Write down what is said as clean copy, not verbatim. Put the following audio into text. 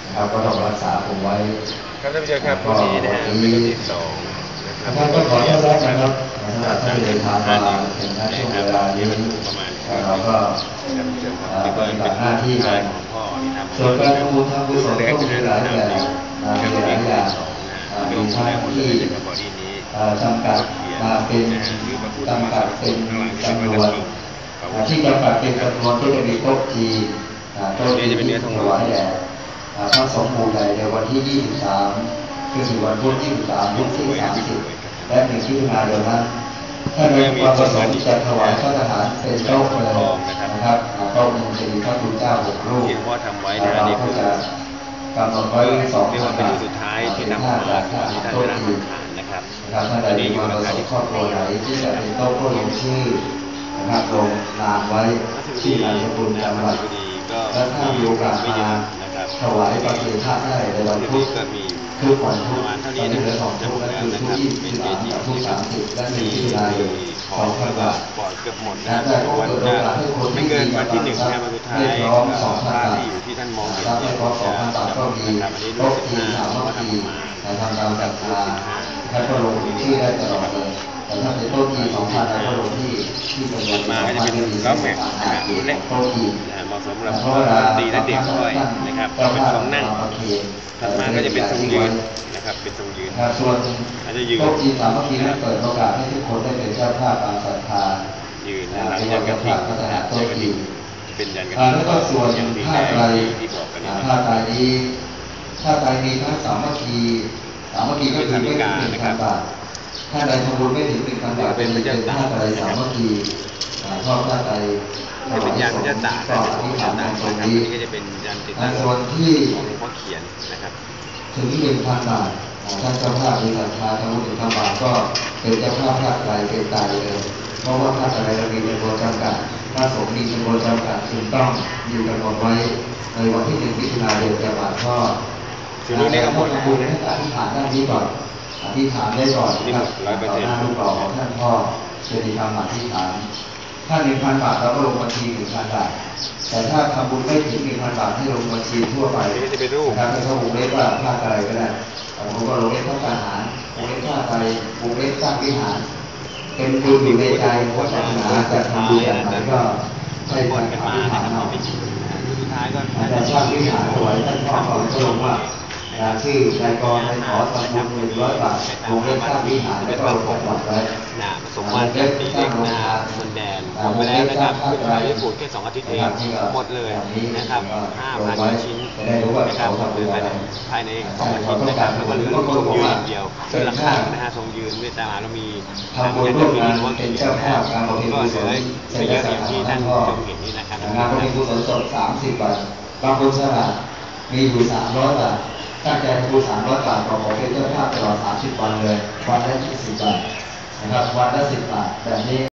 ครับก็ต้องรักษาผมไว้ครับท่านผู้ชมครับวันนี้นะฮะเป็นวันที่2นะครับก็ขอต้อนรับนะครับสำหรับท่านที่เดินทางมาถึงช่วงเวลานี้เราก็ปฏิบัติหน้าที่กันส่วนการทำบุญทำกุศลก็มีหลายแบบมีหลายอย่างมีทั้งที่จำกัดมาเป็นจำกัดเป็นจำนวนที่จำกัดเป็นจำนวนก็จะมีโต๊ะจีนโต๊ะจีนที่ถวายแด่พระสงฆ์หมู่ใหญ่ในวันที่23คือวันพุธ23พุธที่30และ1มิถุนายนนั้นถ้ามีความประสงค์จะถวายพระทหารเป็นโต๊ะเลยนะครับโต๊ะหนึ่งจะมีพระคุณเจ้า6 รูปเราก็จะกำหนดไว้2 เป็นวันสุดท้ายที่นำมาที่ท่านได้รับทานนะครับถ้าใดมีความประสงค์ครอบครัวไหนที่จะเป็นโต๊ะก็ลงชื่อนะครับลงนามไว้ที่นามสกุลจังหวัดและถ้ามีโอกาสมาถวายปฏิฆาได้ในวันพุธทุกวันพุธตอนนี้เหลือ2 ทุกและคือทุก23กับทุก30และ1มิถุนายน2,000 บาทเกือบหมดนะแต่ก็เปิดโอกาสให้คนที่เกินวันที่1นะวันสุดท้ายไม่พร้อม 2,000 บาทอยู่ที่ท่านมองเห็นไม่พร้อม 2,000 บาทก็มีโต๊ะจีน3 วัตถีแต่ทางการจัดงานท่านก็ลงชื่อได้ตลอดเลยแต่ถ้าเป็นโต๊ะจีน 2,000 แล้วก็ลงที่จำนวนมาก็จะเป็นล้อแม็กซ์รุ่นเล็กเหมาะสมสำหรับตีและเด็กด้วยนะครับเป็นทรงนั่งถัดมาก็จะเป็นทรงยืนนะครับเป็นทรงยืนส่วนโต๊ะจีน3 วัตถีนั้นเปิดโอกาสให้ทุกคนได้เป็นเจ้าภาพตามศรัทธายืนหลังยันกระถิ่นเป็นยันกระถิ่นแล้วก็ส่วนผ้าไตรที่บอกกันนี้ผ้าไตรนี้ผ้าไตรมีทั้งสามัคคีก็คือไม่ถึง 1,000 บาทถ้าใดทำบุญไม่ถึง 1,000 บาทเป็นผ้าไตรสามัคคีเพราะผ้าไตรเป็นยันพระเจ้าตากก็ที่ฐานในตรงนี้ก็จะเป็นยันติดตั้งส่วนที่ของหลวงพ่อเขียนนะครับถึง 1,000 บาทท่านเจ้าภาพมีศรัทธาทำบุญ 1,000 บาทก็เป็นเจ้าภาพผ้าไตรเป็นตายเลยเพราะว่าผ้าไตรเรามีจำนวนจำกัดพระสงฆ์มีจำนวนจำกัดจึงต้องอยู่กำหนดไว้ในวันที่1 มิถุนายนจะบาทก็สิ่งนี้ก็หมดทำบุญให้อธิษฐานด้านนี้ก่อนอธิษฐานได้ก่อนครับต่อหน้ารูปหล่อของท่านพ่อจะมีคำอธิษฐานถ้า 1,000 บาทเราก็ลงบัญชี 1,000 บาทแต่ถ้าทำบุญไม่ถึง 1,000 บาทให้ลงบัญชีทั่วไปนะครับให้เขาวงเล็บว่าผ้าไตรก็ได้ผมก็ลงเล็บพระทหารวงเล็บผ้าไตรวงเล็บสร้างวิหารเป็นบุญอยู่ในใจพุทธศาสนาจะทำบุญอย่างไรก็ให้ทำอธิษฐานเอาแต่สร้างวิหารถวายท่านพ่อของพระองค์ว่าชื่อนายกรนายขอทำบุญ100 บาทวงเล็บสร้างวิหารแล้วก็ลงจังหวัดไว้สมวันตีเล็กส่วนแดนผมไปแล้วนะครับไปได้ปลูกแค่2 อาทิตย์เองหมดเลยนะครับ5,000 ชิ้นนะครับหมดเลยภายใน2 อาทิตย์นะครับแล้วก็เหลือทรงยืนอย่างเดียวคือราคานะฮะทรงยืนเมตตาเรามีทำบุญร่วมกันเป็นเจ้าภาพการบริจาคกุศลเสร็จแล้วอย่างที่ท่านชมเห็นนี่นะครับงานบริจาคกุศลสด30 บาทบางคนสละมีอยู่300 บาทตั้งใจทำบุญ300 บาทขอเป็นเจ้าภาพตลอด30 วันเลยวันละ20 บาทนะครับวันละ10 บาทแบบนี้